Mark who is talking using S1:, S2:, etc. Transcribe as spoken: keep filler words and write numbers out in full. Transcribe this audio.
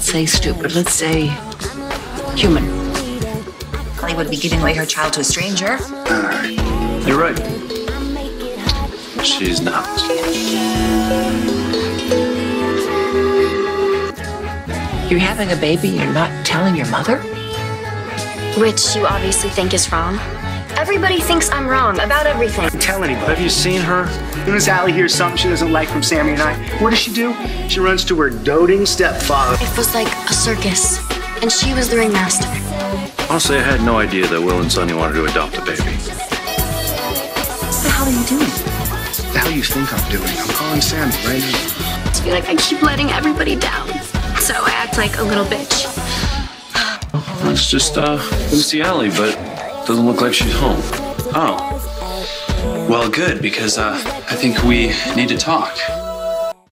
S1: say stupid. Let's say human.
S2: Holly would be giving away her child to a stranger.
S3: Uh, you're right. She's not.
S1: You're having a baby, you're not telling your mother?
S4: Which you obviously think is wrong. Everybody thinks I'm wrong about everything.
S5: Tell anybody. Have you seen her? As soon as Allie hears something she doesn't like from Sammy and I, what does she do? She runs to her doting stepfather.
S4: It was like a circus, and she was the ringmaster.
S3: Honestly, I had no idea that Will and Sonny wanted to adopt a baby.
S2: What the hell are you doing?
S5: What the hell you think I'm doing? I'm calling Sammy right now.
S4: I feel like I keep letting everybody down, so I act like a little bitch.
S3: It's just, uh, Lucy Allie, but doesn't look like she's home.
S6: Oh. Well, good, because, uh, I think we need to talk.